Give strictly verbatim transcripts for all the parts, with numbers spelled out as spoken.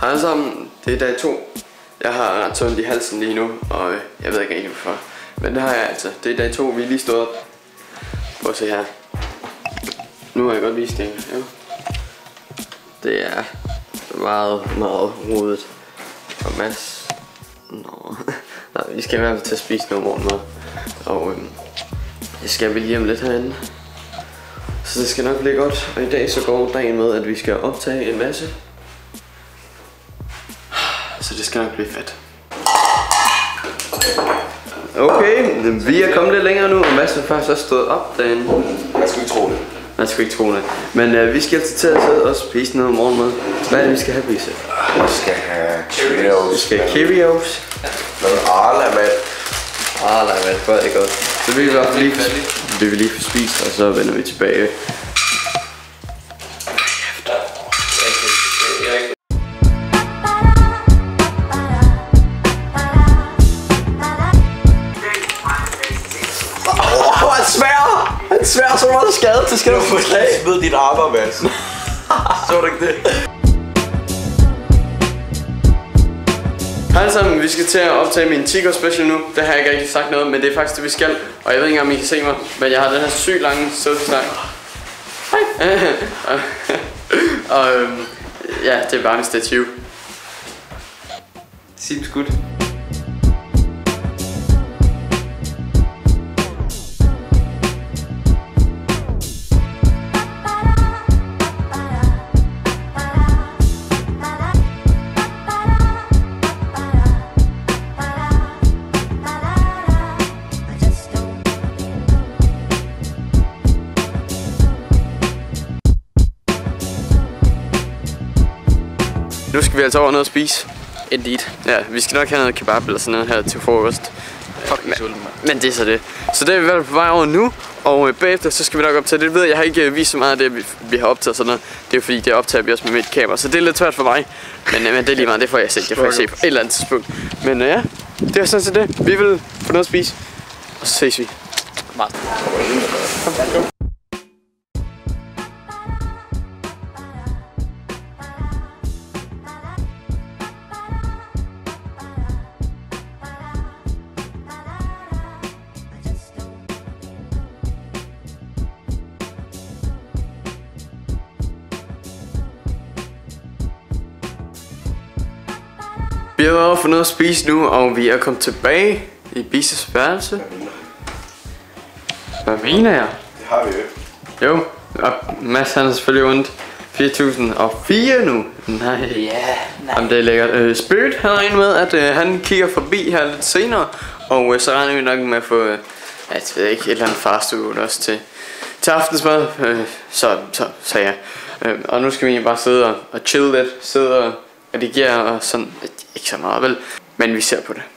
Hej sammen, det er dag to. Jeg har ret ondt i halsen lige nu, og jeg ved ikke rigtig hvorfor. Men det har jeg altså. Det er dag to, vi er lige stået op. Prøv at se her. Nu har jeg godt vist det. Ja. Det er meget, meget rodet. Og Mads. Nå. Nej, vi skal i hvert fald til at spise noget morgenmad. Og øhm, det skal vi lige om lidt herinde. Så det skal nok blive godt. Og i dag så går dagen med, at vi skal optage en masse. Så det skal nok blive fedt. Okay, vi er kommet lidt længere nu, og Mads er faktisk også stået op derinde. Man skulle ikke tro det. Man skulle ikke tro det. Men uh, vi skal altså til at sidde og spise noget morgenmad. Hvad er det, vi skal have, Bisse? Vi skal have Cheerios. Vi skal have Cheerios. Noget Arla, mand. Arla, mand. Hvor er det godt. Så vi vil i hvert fald lige, vi vil lige få spist, og så vender vi tilbage. Han svær så meget skadet, det skal du få slag. Du ved dit armer, mand. Så du ikke det? Hej sammen, vi skal til at optage min Tiger special nu. Det har jeg ikke rigtig sagt noget, men det er faktisk det vi skal. Og jeg ved ikke om I kan se mig, men jeg har den her sygt lange selfie-snak. Hej. Og øhm, ja, det er bare en stativ. Sig det skud. Nu skal vi altså over noget at spise. Indeed. Ja, vi skal nok have noget kebab eller sådan noget her til frokost. Fucking sulten, mand. Men det er så det. Så det er vi vel på vej over nu, og øh, bagefter så skal vi nok optage det. Ved jeg, jeg har ikke øh, vist så meget af det, vi, vi har optaget sådan noget. Det er jo fordi, det optager vi også med mit kamera, så det er lidt svært for mig. Men, øh, men det er lige meget, det får jeg se. Det får jeg se på et eller andet tidspunkt. Men øh, ja, det er sådan set det. Vi vil få noget at spise, og så ses vi. Meget. Vi har været over for noget at spise nu, og vi er kommet tilbage i Bises værelse. Hvad mener jeg? Det har vi jo. Jo, og Mads han er selvfølgelig ondt. fire tusind og fire nu. Nej. Ja, nej. Jamen, det er lækkert. Uh, Spirit han regner med, at uh, han kigger forbi her lidt senere. Og uh, så regner vi nok med at få, uh, jeg ved ikke, et eller andet fastfood også til, til aftensmad. Uh, så, så, så ja. Uh, og nu skal vi bare sidde og, og chill lidt. Sidde og redigere og sådan. Ikke så meget vel, men vi ser på det.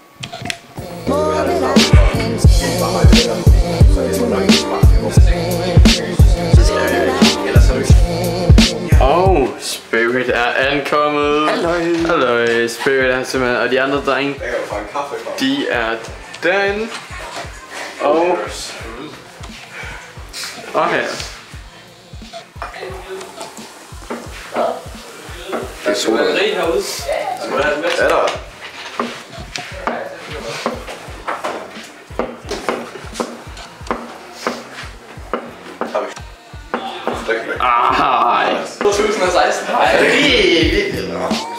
Oh, Spirit er ankommet. Halløj. Halløj, Spirit er simpelthen, og de andre drenge, de er derinde. Og og her. Det er solen. Er der? Ah, to tusind og seksten. hej.